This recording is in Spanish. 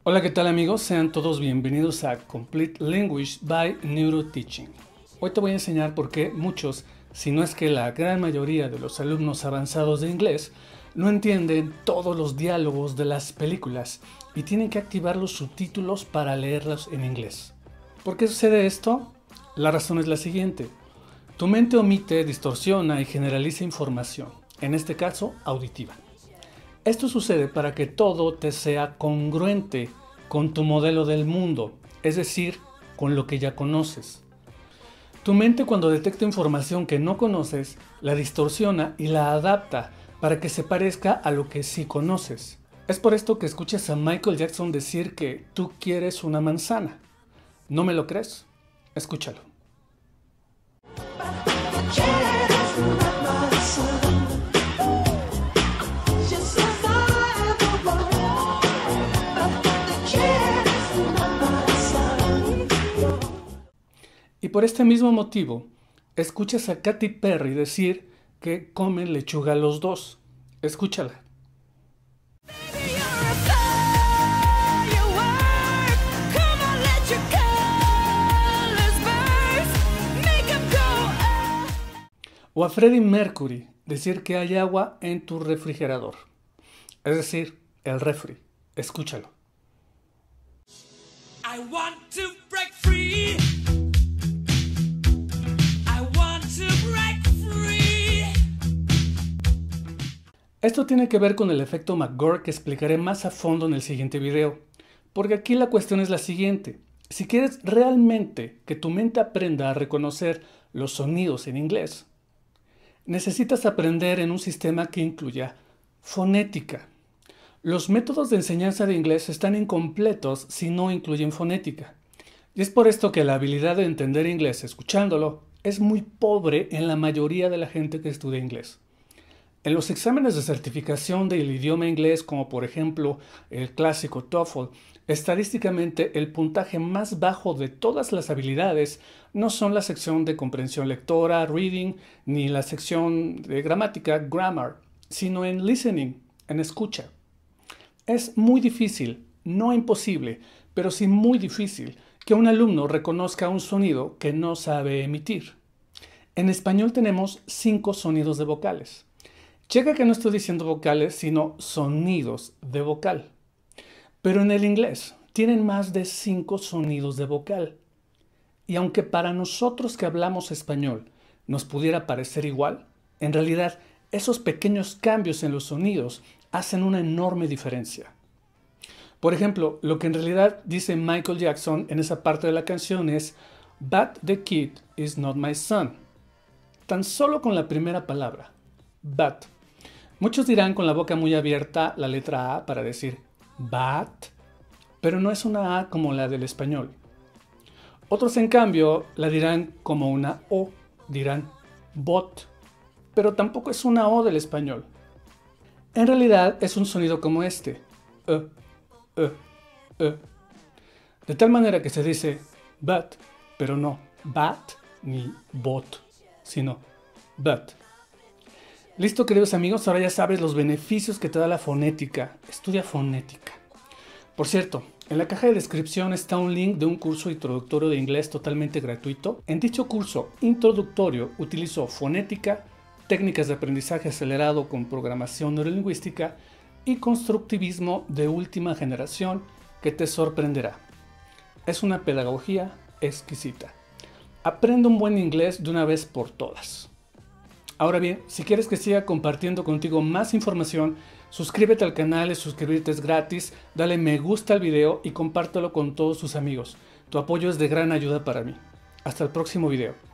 Hola, ¿qué tal amigos? Sean todos bienvenidos a Complete Language by NeuroTeaching. Hoy te voy a enseñar por qué muchos, si no es que la gran mayoría de los alumnos avanzados de inglés, no entienden todos los diálogos de las películas y tienen que activar los subtítulos para leerlos en inglés. ¿Por qué sucede esto? La razón es la siguiente. Tu mente omite, distorsiona y generaliza información, en este caso auditiva. Esto sucede para que todo te sea congruente con tu modelo del mundo, es decir, con lo que ya conoces. Tu mente, cuando detecta información que no conoces, la distorsiona y la adapta para que se parezca a lo que sí conoces. Es por esto que escuchas a Michael Jackson decir que tú quieres una manzana. ¿No me lo crees? Escúchalo. Y por este mismo motivo, escuchas a Katy Perry decir que comen lechuga los dos. Escúchala. O a Freddie Mercury decir que hay agua en tu refrigerador. Es decir, el refri. Escúchalo. I want to break free. Esto tiene que ver con el efecto McGurk que explicaré más a fondo en el siguiente video, porque aquí la cuestión es la siguiente. Si quieres realmente que tu mente aprenda a reconocer los sonidos en inglés, necesitas aprender en un sistema que incluya fonética. Los métodos de enseñanza de inglés están incompletos si no incluyen fonética. Y es por esto que la habilidad de entender inglés escuchándolo es muy pobre en la mayoría de la gente que estudia inglés. En los exámenes de certificación del idioma inglés, como por ejemplo el clásico TOEFL, estadísticamente el puntaje más bajo de todas las habilidades no son la sección de comprensión lectora, reading, ni la sección de gramática, grammar, sino en listening, en escucha. Es muy difícil, no imposible, pero sí muy difícil, que un alumno reconozca un sonido que no sabe emitir. En español tenemos 5 sonidos de vocales. Checa que no estoy diciendo vocales, sino sonidos de vocal. Pero en el inglés tienen más de 5 sonidos de vocal. Y aunque para nosotros que hablamos español nos pudiera parecer igual, en realidad esos pequeños cambios en los sonidos hacen una enorme diferencia. Por ejemplo, lo que en realidad dice Michael Jackson en esa parte de la canción es "But the kid is not my son". Tan solo con la primera palabra, but. Muchos dirán con la boca muy abierta la letra A para decir but, pero no es una A como la del español. Otros, en cambio, la dirán como una O, dirán bot, pero tampoco es una O del español. En realidad es un sonido como este, de tal manera que se dice but, pero no bat ni bot, sino but. Listo, queridos amigos, ahora ya sabes los beneficios que te da la fonética. Estudia fonética. Por cierto, en la caja de descripción está un link de un curso introductorio de inglés totalmente gratuito. En dicho curso introductorio utilizo fonética, técnicas de aprendizaje acelerado con programación neurolingüística y constructivismo de última generación que te sorprenderá. Es una pedagogía exquisita. Aprende un buen inglés de una vez por todas. Ahora bien, si quieres que siga compartiendo contigo más información, suscríbete al canal, suscribirte es gratis, dale me gusta al video y compártelo con todos tus amigos. Tu apoyo es de gran ayuda para mí. Hasta el próximo video.